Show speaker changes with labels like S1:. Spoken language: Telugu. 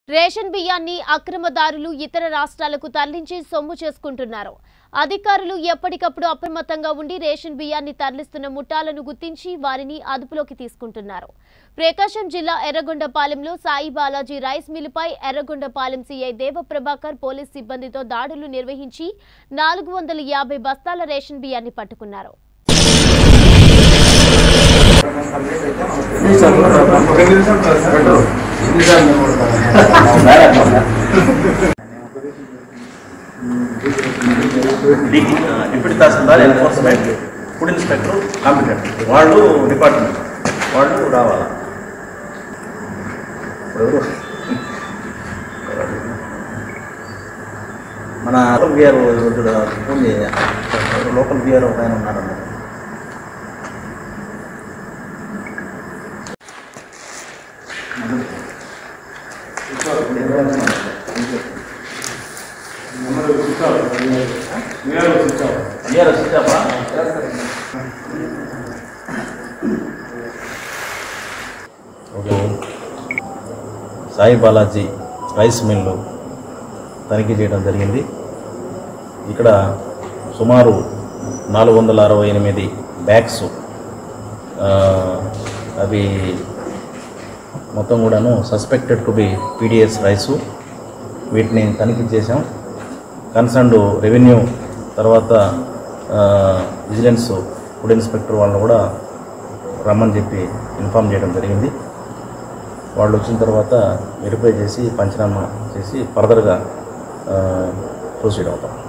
S1: రేషన్ బియ్యాన్ని అక్రమదారులు ఇతర రాష్ట్రాలకు తరలించి సొమ్ము చేసుకుంటున్నారు. అధికారులు ఎప్పటికప్పుడు అప్రమత్తంగా ఉండి రేషన్ బియ్యాన్ని తరలిస్తున్న ముఠాలను గుర్తించి వారిని అదుపులోకి తీసుకుంటున్నారు. ప్రకాశం జిల్లా ఎర్రగొండపాలెంలో సాయి బాలాజీ రైస్ మిల్లుపై ఎర్రగొండపాలెం సీఐ దేవప్రభాకర్ పోలీస్ సిబ్బందితో దాడులు నిర్వహించి 450 బస్తాల రేషన్ బియ్యాన్ని పట్టుకున్నారు.
S2: Deputy tahsildar, enforcement, food inspector, competent వాళ్ళు డిపార్ట్మెంట్ వాళ్ళు రావాలి. మన లోకల్ బిఆర్ ఫోన్ చేయాలి. లోకల్ బిఆర్ ఒక ఆయన ఉన్నారన్నమాట. సాయి బాలాజీ రైస్ మిల్లు తనిఖీ చేయడం జరిగింది. ఇక్కడ సుమారు 468 బ్యాగ్స్ అవి మొత్తం కూడాను suspected to be PDS rice. వీటిని తనిఖీ చేసాం. కన్సర్న్డ్ రెవెన్యూ తర్వాత విజిలెన్స్, ఫుడ్ ఇన్స్పెక్టర్ వాళ్ళని కూడా రమ్మని చెప్పి ఇన్ఫామ్ చేయడం జరిగింది. వాళ్ళు వచ్చిన తర్వాత వెరిఫై చేసి పంచనామా చేసి ఫర్దర్గా ప్రొసీడ్ అవుతాం.